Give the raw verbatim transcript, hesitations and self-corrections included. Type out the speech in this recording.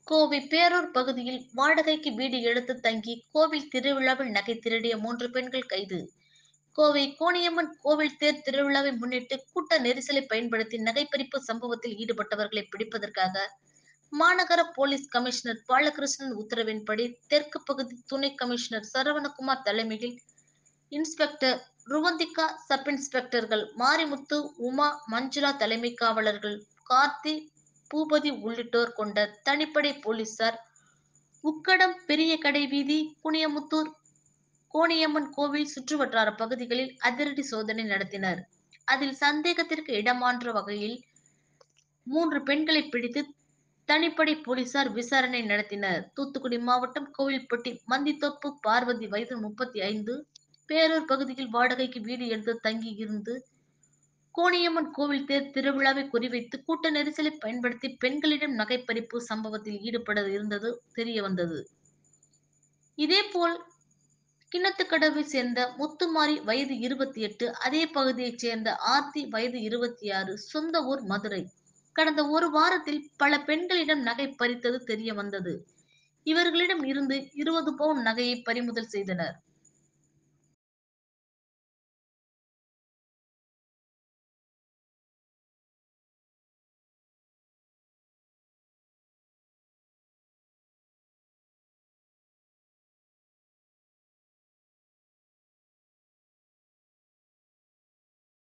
கோவை பேரூர் பகுதியில் வாடகைக்கு வீடு எடுத்து தங்கி கோவில் திருவிழாவில் நகை திருடிய மூன்று பெண்கள் கைது. கோவை கோணியம்மன் கோவில் தேர் திருவிழாவை முன்னிட்டு கூட்ட நெரிசலை பயன்படுத்தி நகைப்பறிப்பு சம்பவத்தில் ஈடுபட்டவர்களை பிடிப்பதற்காக மாநகர போலீஸ் கமிஷனர் பாலகிருஷ்ணன் உத்தரவின்படி தெற்கு பகுதி துணை கமிஷனர் சரவணகுமார் தலைமையில் இன்ஸ்பெக்டர் ருவந்திகா, சப் இன்ஸ்பெக்டர்கள் மாரிமுத்து, உமா, மஞ்சுளா தலைமை காவலர்கள் கார்த்தி, பூபதி உள்ளிட்டோர் கொண்ட தனிப்படை போலீசார் உக்கடம், பெரிய கடை வீதி, குனியமுத்தூர், கோணியம்மன் கோவில் சுற்றுவட்டார பகுதிகளில் அதிரடி சோதனை நடத்தினர். அதில் சந்தேகத்திற்கு இடமான்ற வகையில் மூன்று பெண்களை பிடித்து தனிப்படை போலீசார் விசாரணை நடத்தினர். தூத்துக்குடி மாவட்டம் கோவில்பட்டி மந்தித்தோப்பு பார்வதி வயது முப்பத்தி ஐந்து பேரூர் பகுதியில் வாடகைக்கு வீடு எடுத்து தங்கி இருந்து கோணியம்மன் கோவில் தேர் திருவிழாவை குறிவைத்து கூட்ட நெரிசலை பயன்படுத்தி பெண்களிடம் நகைப்பறிப்பு சம்பவத்தில் ஈடுபட இருந்தது தெரியவந்தது. இதேபோல் கிணத்துக்கடவை சேர்ந்த முத்துமாரி வயது இருபத்தி எட்டு, அதே பகுதியைச் சேர்ந்த ஆர்த்தி வயது இருபத்தி ஆறு, சொந்த ஊர் மதுரை. கடந்த ஒரு வாரத்தில் பல பெண்களிடம் நகை பறித்தது தெரிய வந்தது. இவர்களிடம் இருந்து இருபது பவுன் நகையை பறிமுதல் செய்தனர்.